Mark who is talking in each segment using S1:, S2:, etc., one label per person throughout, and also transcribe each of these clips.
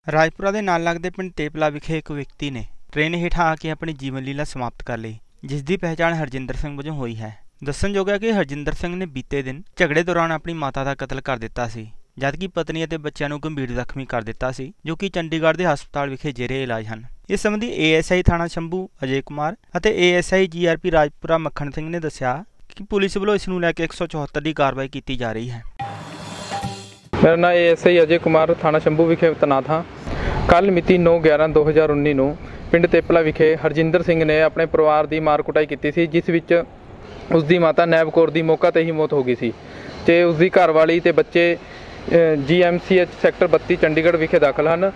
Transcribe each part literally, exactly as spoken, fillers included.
S1: ਰਾਜਪੁਰਾ ਦੇ ਨਾਲ ਲੱਗਦੇ ਪਿੰਡ ਟੇਪਲਾ ਵਿਖੇ ਇੱਕ ਵਿਅਕਤੀ ਨੇ ਟ੍ਰੇਨ ਹੇਠਾਂ ਆ ਕੇ ਆਪਣੀ ਜੀਵਨ ਲੀਲਾ ਸਮਾਪਤ ਕਰ ਲਈ, ਜਿਸ ਦੀ ਪਹਿਚਾਣ ਹਰਜਿੰਦਰ ਸਿੰਘ ਵਜੋਂ ਹੋਈ ਹੈ। ਦੱਸਣਯੋਗ ਹੈ ਕਿ ਹਰਜਿੰਦਰ ਸਿੰਘ ਨੇ ਬੀਤੇ ਦਿਨ ਝਗੜੇ ਦੌਰਾਨ ਆਪਣੀ ਮਾਤਾ ਦਾ ਕਤਲ ਕਰ ਦਿੱਤਾ ਸੀ, ਜਦਕਿ ਪਤਨੀ ਅਤੇ ਬੱਚਿਆਂ ਨੂੰ ਗੰਭੀਰ ਜ਼ਖਮੀ ਕਰ ਦਿੱਤਾ ਸੀ, ਜੋ ਕਿ ਚੰਡੀਗੜ੍ਹ ਦੇ ਹਸਪਤਾਲ ਵਿਖੇ ਜੇਰੇ ਇਲਾਜ ਹਨ। ਇਸ ਸੰਬੰਧੀ ਏ ਐਸ ਆਈ ਥਾਣਾ ਸ਼ੰਭੂ ਅਜੇ ਕੁਮਾਰ ਅਤੇ ਏ ਐਸ ਆਈ ਜੀ ਆਰ ਪੀ ਰਾਜਪੁਰਾ ਮੱਖਣ ਸਿੰਘ ਨੇ ਦੱਸਿਆ ਕਿ ਪੁਲਿਸ ਵੱਲੋਂ ਇਸ ਨੂੰ ਲੈ ਕੇ ਇੱਕ ਸੌ ਚੌਹੱਤਰ ਦੀ ਕਾਰਵਾਈ ਕੀਤੀ ਜਾ ਰਹੀ ਹੈ।
S2: मेरा नाम A S I Ajay Kumar थाना शंभू विखे तैनात हाँ। कल मिति नौ ग्यारह दो हज़ार उन्नी ਨੂੰ ਪਿੰਡ ਤੇਪਲਾ ਵਿਖੇ ਹਰਜਿੰਦਰ ਸਿੰਘ ਨੇ ਆਪਣੇ ਪਰਿਵਾਰ ਦੀ ਮਾਰ ਕੁਟਾਈ ਕੀਤੀ ਸੀ, ਜਿਸ ਵਿੱਚ ਉਸ ਦੀ ਮਾਤਾ ਨੈਬ ਕੌਰ ਦੀ ਮੌਕਾ ਤੇ ਹੀ ਮੌਤ ਹੋ ਗਈ ਸੀ ਤੇ ਉਸ ਦੀ ਘਰਵਾਲੀ ਤੇ ਬੱਚੇ ਜੀ ਐਮ ਸੀ ਐਚ ਸੈਕਟਰ ਬੱਤੀ ਚੰਡੀਗੜ੍ਹ ਵਿਖੇ ਦਾਖਲ ਹਨ।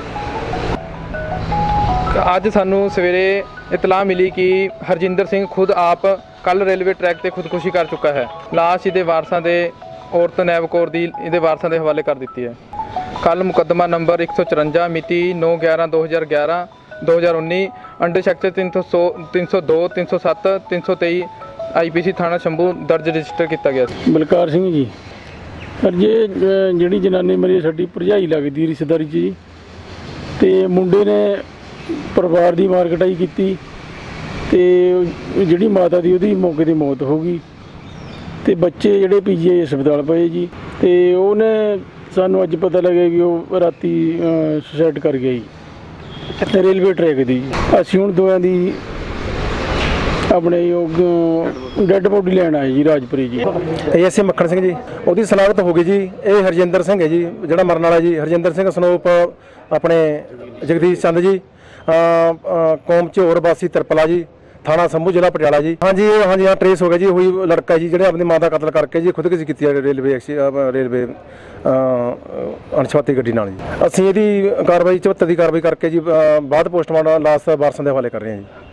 S2: ਅੱਜ ਸਾਨੂੰ ਸਵੇਰੇ ਇਤਲਾਹ ਮਿਲੀ ਕਿ ਹਰਜਿੰਦਰ ਸਿੰਘ ਖੁਦ ਆਪ ਕੱਲ ਰੇਲਵੇ ਟਰੈਕ ਤੇ ਖੁਦਕੁਸ਼ੀ ਕਰ ਚੁੱਕਾ ਹੈ। ਲਾਸ਼ ਇਹਦੇ ਵਾਰਸਾਂ ਦੇ ਔਰਤ ਨੈਬ ਕੌਰ ਦੀ ਇਹਦੇ ਵਾਰਸਾਂ ਦੇ ਹਵਾਲੇ ਕਰ ਦਿੱਤੀ ਹੈ। ਕੱਲ ਮੁਕੱਦਮਾ ਨੰਬਰ ਇੱਕ ਸੌ ਚੁਰੰਜਾ ਮਿਤੀ ਨੌ ਗਿਆਰਾਂ ਦੋ ਹਜ਼ਾਰ ਗਿਆਰਾਂ ਦੋ ਹਜ਼ਾਰ ਉੱਨੀ ਅੰਡਰ ਸੈਕਸ਼ਨ ਤਿੰਨ ਸੌ ਤਿੰਨ ਸੌ ਦੋ ਤਿੰਨ ਸੌ ਸੱਤ ਤਿੰਨ ਸੌ ਤੇਈ ਆਈ ਪੀ ਸੀ ਥਾਣਾ ਸ਼ੰਭੂ ਦਰਜ ਰਜਿਸਟਰ ਕੀਤਾ ਗਿਆ ਸੀ।
S3: ਬਲਕਾਰ ਸਿੰਘ ਜੀ। ਸਰ ਜੀ ਜਿਹੜੀ ਜਨਾਨੀ ਮੇਰੀ ਸਾਡੀ ਭਰਜਾਈ ਲੱਗਦੀ ਰਿਸ਼ਤੇਦਾਰੀ 'ਚ ਜੀ, ਅਤੇ ਮੁੰਡੇ ਨੇ ਪਰਿਵਾਰ ਦੀ ਮਾਰ ਕੁਟਾਈ ਕੀਤੀ ਅਤੇ ਜਿਹੜੀ ਮਾਤਾ ਦੀ ਉਹਦੀ ਮੌਕੇ 'ਤੇ ਮੌਤ ਹੋ ਗਈ ਅਤੇ ਬੱਚੇ ਜਿਹੜੇ ਪੀ ਜੀ ਆਈ ਹਸਪਤਾਲ ਪਏ ਜੀ। ਅਤੇ ਉਹਨੇ ਸਾਨੂੰ ਅੱਜ ਪਤਾ ਲੱਗਿਆ ਵੀ ਉਹ ਰਾਤੀ ਸੁਸਾਈਡ ਕਰ ਗਿਆ ਜੀ ਰੇਲਵੇ ਟਰੈਕ ਦੀ। ਅਸੀਂ ਹੁਣ ਦੋਵਾਂ ਦੀ ਆਪਣੇ ਉਹ ਡੈੱਡ ਬੋਡੀ ਲੈਣ ਆਏ ਜੀ ਰਾਜਪੁਰੇ ਜੀ।
S4: A S I Makhan Singh ji, ਉਹਦੀ ਸਲਾਖਤ ਹੋ ਗਈ ਜੀ। ਇਹ ਹਰਜਿੰਦਰ ਸਿੰਘ ਹੈ ਜੀ ਜਿਹੜਾ ਮਰਨ ਵਾਲਾ ਜੀ। ਹਰਜਿੰਦਰ ਸਿੰਘ ਸਨੋਪ ਆਪਣੇ ਜਗਦੀਸ਼ ਚੰਦ ਜੀ, ਕੌਮ ਝੋਰ ਵਾਸੀ ਤਰਪਲਾ ਜੀ, ਥਾਣਾ ਸੰਭੂ ਜ਼ਿਲ੍ਹਾ ਪਟਿਆਲਾ ਜੀ। ਹਾਂਜੀ ਹਾਂਜੀ ਹਾਂ ਟਰੇਸ ਹੋ ਗਿਆ ਜੀ। ਉਹੀ ਲੜਕਾ ਜੀ ਜਿਹੜੇ ਆਪਣੀ ਮਾਂ ਦਾ ਕਤਲ ਕਰਕੇ ਜੀ ਖੁਦਕੁਸ਼ੀ ਕੀਤੀ ਹੈ ਰੇਲਵੇ ਰੇਲਵੇ ਅਣਛਾਤੀ ਗੱਡੀ ਨਾਲ ਜੀ। ਅਸੀਂ ਇਹਦੀ ਕਾਰਵਾਈ ਚੁਹੱਤਰ ਦੀ ਕਾਰਵਾਈ ਕਰਕੇ ਜੀ ਬਾਅਦ ਪੋਸਟਮਾਰਟਮ ਲਾਸ਼ ਵਾਰਸਾਂ ਦੇ ਹਵਾਲੇ ਕਰ ਰਹੇ ਹਾਂ ਜੀ।